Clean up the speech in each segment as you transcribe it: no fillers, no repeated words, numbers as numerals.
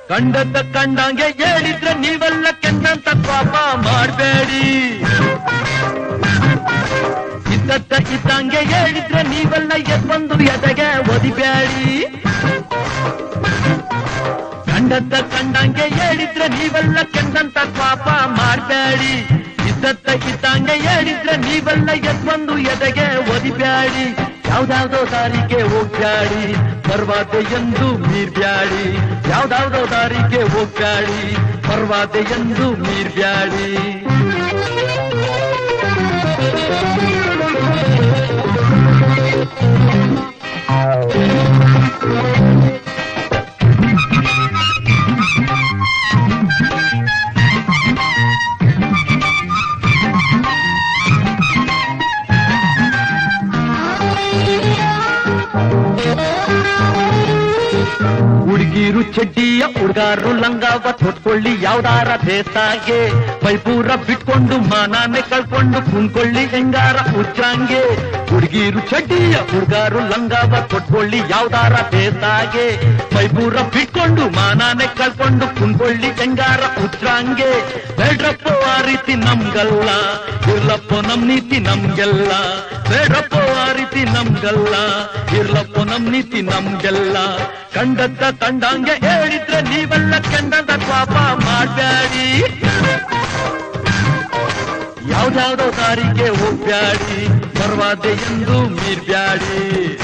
ಕಂಡದ್ದ ಕಂಡಂಗೆ ಹೇಳಿದ್ರೆ ನೀವೆಲ್ಲ ಕೆಂಡಂತ ಪಾಪ ಮಾಡಬೇಡಿ. ಇದ್ದದ್ದ ಇದ್ದಂಗೆ ಹೇಳಿದ್ರೆ ನೀವೆಲ್ಲ ಎದ್ಬಂದು ಎದೆಗೆ ಒದಿಬೇಡಿ. ಕಂಡದ್ದ ಕಂಡಂಗೆ ಹೇಳಿದ್ರೆ ನೀವೆಲ್ಲ ಕೆಂಡಂತ ಪಾಪ ಮಾಡಬೇಡಿ. ಇದ್ದದ್ದ ಇದ್ದಂಗೆ ಹೇಳಿದ್ರೆ ನೀವೆಲ್ಲ ಎದ್ಬಂದು ಎದೆಗೆ ಒದಿಬೇಡಿ. ಯಾವ್ದಾವ್ದೋ ದಾರಿಗೆ ಹೋಗ್ಬ್ಯಾಡಿ, ಬರ್ವಾದೆ ಎಂದು ಮೀರ್ಬ್ಯಾಡಿ. ಯಾವ್ದಾವ್ದೋ ದಾರಿಗೆ ಹೋಗ್ಬ್ಯಾಡಿ, ಬರ್ವಾದೆ ಎಂದು ಮೀರ್ಬ್ಯಾಡಿ. ಹುಡುಗಿರು ಚಡ್ಡಿಯ ಹುಡುಗಾರು ಲಂಗಾವ ತೊಟ್ಕೊಳ್ಳಿ ಯಾವ್ದಾರ ದೇಸಾಗೆ. ಪೈಪೂರ ಬಿಟ್ಕೊಂಡು ಮಾನಾನೆ ಕಳ್ಕೊಂಡು ಕುಂದ್ಕೊಳ್ಳಿ ಹೆಂಗಾರ ಉಚ್ಚಾಂಗೆ. ಹುಡುಗಿರು ಚಡ್ಡಿಯ ಹುಡುಗಾರು ಲಂಗಾವ ತೊಟ್ಕೊಳ್ಳಿ ಯಾವ್ದಾರ ದೇಸಾಗೆ. ಪೈಪೂರ ಬಿಟ್ಕೊಂಡು ಮಾನಾನೆ ಕಳ್ಕೊಂಡು ಕುಂದ್ಕೊಳ್ಳಿ ಹೆಂಗಾರ ಉಚ್ಚಾಂಗೆ. ಬೇಡ್ರಪ್ಪ ಆ ರೀತಿ ನಮ್ಗಲ್ಲ, ಇರ್ಲಪ್ಪ ನಮ್ ನೀತಿ ನಮ್ಗೆಲ್ಲ. ಬೇಡ್ರಪ್ಪ ಆ ರೀತಿ ನಮ್ಗಲ್ಲ, ಇರ್ಲಪ್ಪ ನಮ್ ನೀತಿ ನಮ್ಗೆಲ್ಲ. ಕಂಡದ್ದ ಕಂಡಂಗೆ ಹೇಳಿದ್ರೆ ನೀವೆಲ್ಲ ಕೆಂಡದ ಪಾಪ ಮಾಡಬೇಡಿ. ಯಾವ್ದಾವ್ದೋ ದಾರಿಗೆ ಹೋಗ್ಬ್ಯಾಡಿ, ಬರ್ವಾದೆ ಎಂದು ಮೀರ್ಬ್ಯಾಡಿ.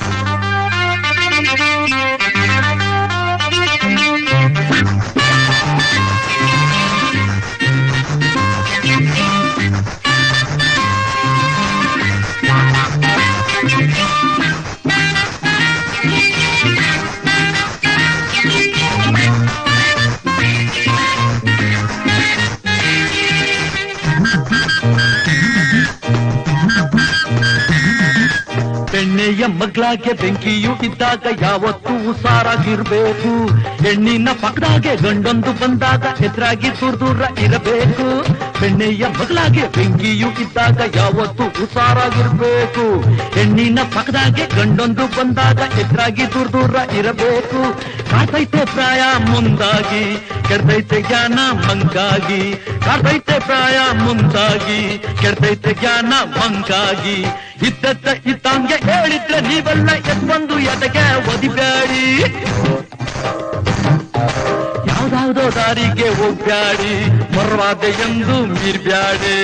ಎಣ್ಣೆಯ ಮಗ್ಲಾಗೆ ಬೆಂಕಿಯು ಇದ್ದಾಗ ಯಾವತ್ತೂ ಹುಷಾರಾಗಿರ್ಬೇಕು. ಹೆಣ್ಣಿನ ಪಕ್ಕದಾಗೆ ಗಂಡೊಂದು ಬಂದಾಗ ಎದುರಾಗಿ ದೂರ ಇರಬೇಕು. ಬೆಣ್ಣೆಯ ಮಗ್ಲಾಗೆ ಬೆಂಕಿಯು ಇದ್ದಾಗ ಯಾವತ್ತೂ ಹುಷಾರಾಗಿರ್ಬೇಕು. ಹೆಣ್ಣಿನ ಪಕ್ಕದಾಗೆ ಗಂಡೊಂದು ಬಂದಾಗ ಎದುರಾಗಿ ದೂರ ಇರಬೇಕು. ಕಾಡ್ತೈತೆ ಪ್ರಾಯ ಮುಂದಾಗಿ, ಕೆಡ್ತೈತೆ ಜ್ಞಾನ ಮಂಗಾಗಿ. ಕಾಡ್ತೈತೆ ಪ್ರಾಯ ಮುಂದಾಗಿ, ಕೆಡ್ತೈತೆ ಜ್ಞಾನ ಮಂಗಾಗಿ. ಇದ್ದದ್ದ ಇದ್ದಂಗೆ ಹೇಳಿದ್ರೆ ನೀವೆಲ್ಲ ಎದ್ಬಂದು ಎದೆಗೆ ಒದಿಬೇಡಿ. ಯಾವ್ದಾವ್ದೋ ದಾರಿಗೆ ಹೋಗ್ಬ್ಯಾಡಿ, ಬರ್ವಾದೆ ಎಂದು ಮೀರ್ಬ್ಯಾಡಿ.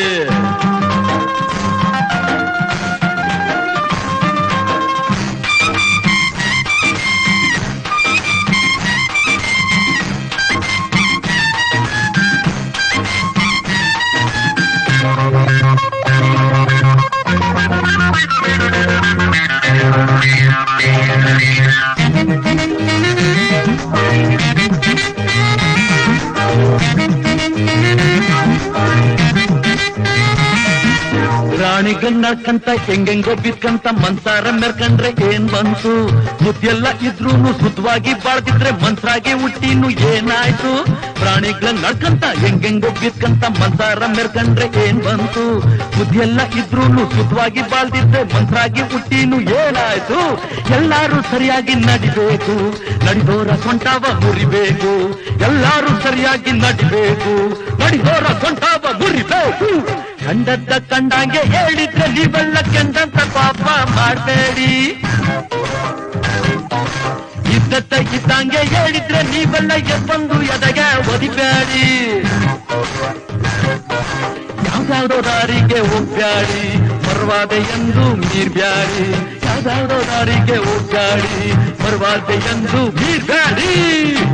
ರಾಣಿಗಂಗ್ ನಡ್ಕಂತ ಹೆಂಗೆಂಗೋ ಬಿದ್ಕಂತ ಮನ್ಸಾರ ಮೆರ್ಕಂಡ್ರೆ ಏನ್ ಬಂತು. ಬುದ್ಧಿಯೆಲ್ಲ ಇದ್ರೂನು ಸುತ್ತವಾಗಿ ಬಾಳ್ದಿದ್ರೆ ಮನ್ಸರಾಗಿ ಹುಟ್ಟಿನು ಏನಾಯ್ತು. ಪ್ರಾಣಿಗಳಂಗ್ ನಡ್ಕಂತ ಹೆಂಗೆಂಗೋ ಬಿದ್ಕಂತ ಮನ್ಸಾರ ಮೆರ್ಕಂಡ್ರೆ ಏನ್ ಬಂತು. ಬುದ್ಧಿಯೆಲ್ಲ ಇದ್ರೂನು ಸುತ್ತವಾಗಿ ಬಾಳ್ದಿದ್ರೆ ಮನ್ಸರಾಗಿ ಹುಟ್ಟಿನು ಏನಾಯ್ತು. ಎಲ್ಲಾರು ಸರಿಯಾಗಿ ನಡಿಬೇಕು, ನಡಿದೋರ ಸೊಂಟಾವ ಮುರಿಬೇಕು. ಎಲ್ಲಾರು ಸರಿಯಾಗಿ ನಡಿಬೇಕು, ನಡಿದೋರ ಸೊಂಟಾವ ಮುರಿಬೇಕು. ಕಂಡದ್ದ ಕಂಡಂಗೆ ಹೇಳಿದ್ರೆ ನೀವೆಲ್ಲ ಕೆಂಡಂತ ಪಾಪ ಮಾಡಬೇಡಿ. ಇದ್ದದ್ದ ಇದ್ದಂಗೆ ಹೇಳಿದ್ರೆ ನೀವೆಲ್ಲ ಎದ್ಬಂದು ಎದೆಗೆ ಒದಿಬೇಡಿ. ಯಾವ್ದಾವ್ದೋ ದಾರಿಗೆ ಹೋಗ್ಬ್ಯಾಡಿ, ಬರ್ವಾದೆ ಎಂದು ಮೀರ್ಬ್ಯಾಡಿ. ಯಾವ್ದಾವ್ದೋ ದಾರಿಗೆ ಹೋಗ್ಬ್ಯಾಡಿ, ಬರ್ವಾದೆ ಎಂದು ಮೀರ್ಬ್ಯಾಡಿ.